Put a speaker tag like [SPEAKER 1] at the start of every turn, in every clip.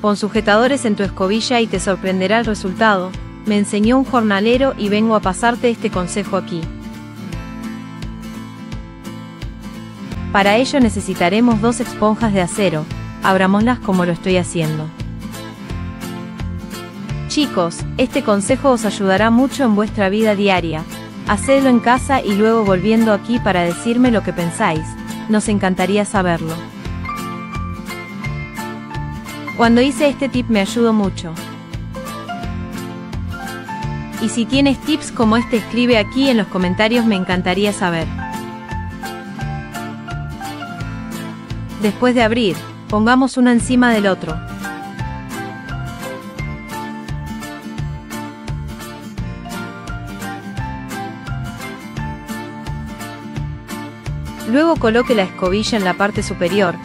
[SPEAKER 1] Pon sujetadores en tu escobilla y te sorprenderá el resultado, me enseñó un jornalero y vengo a pasarte este consejo aquí. Para ello necesitaremos 2 esponjas de acero, abrámoslas como lo estoy haciendo. Chicos, este consejo os ayudará mucho en vuestra vida diaria. Hacedlo en casa y luego volviendo aquí para decirme lo que pensáis, nos encantaría saberlo. Cuando hice este tip me ayudó mucho. Y si tienes tips como este, escribe aquí en los comentarios, me encantaría saber. Después de abrir, pongamos uno encima del otro. Luego coloque la escobilla en la parte superior.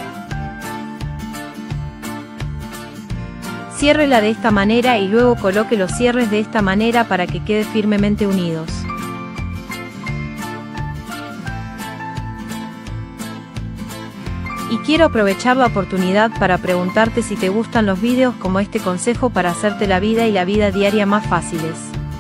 [SPEAKER 1] Ciérrela de esta manera y luego coloque los cierres de esta manera para que quede firmemente unidos. Y quiero aprovechar la oportunidad para preguntarte si te gustan los vídeos como este consejo para hacerte la vida y la vida diaria más fáciles.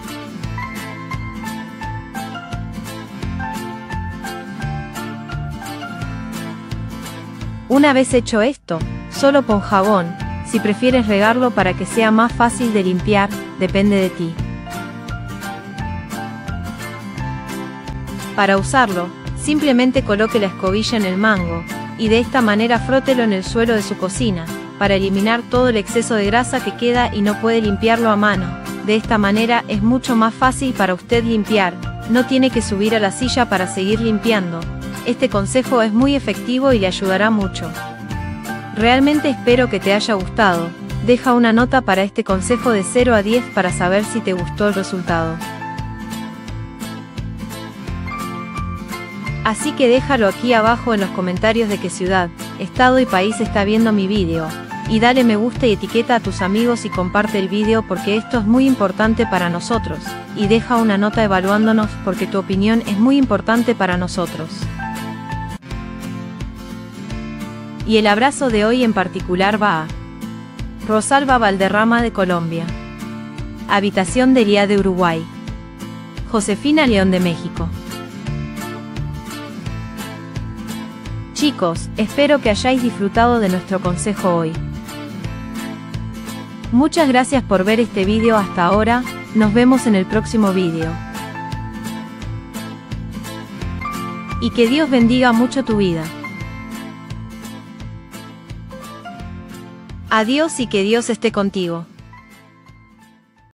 [SPEAKER 1] Una vez hecho esto, solo pon jabón. Si prefieres regarlo para que sea más fácil de limpiar, depende de ti. Para usarlo, simplemente coloque la escobilla en el mango, y de esta manera frótelo en el suelo de su cocina, para eliminar todo el exceso de grasa que queda y no puede limpiarlo a mano. De esta manera es mucho más fácil para usted limpiar, no tiene que subir a la silla para seguir limpiando. Este consejo es muy efectivo y le ayudará mucho. Realmente espero que te haya gustado. Deja una nota para este consejo de 0 a 10 para saber si te gustó el resultado. Así que déjalo aquí abajo en los comentarios de qué ciudad, estado y país está viendo mi vídeo. Y dale me gusta y etiqueta a tus amigos y comparte el vídeo porque esto es muy importante para nosotros. Y deja una nota evaluándonos porque tu opinión es muy importante para nosotros. Y el abrazo de hoy en particular va a Rosalba Valderrama de Colombia, Habitación de Lía de Uruguay, Josefina León de México. Chicos, espero que hayáis disfrutado de nuestro consejo hoy. Muchas gracias por ver este vídeo hasta ahora, nos vemos en el próximo vídeo. Y que Dios bendiga mucho tu vida. Adiós y que Dios esté contigo.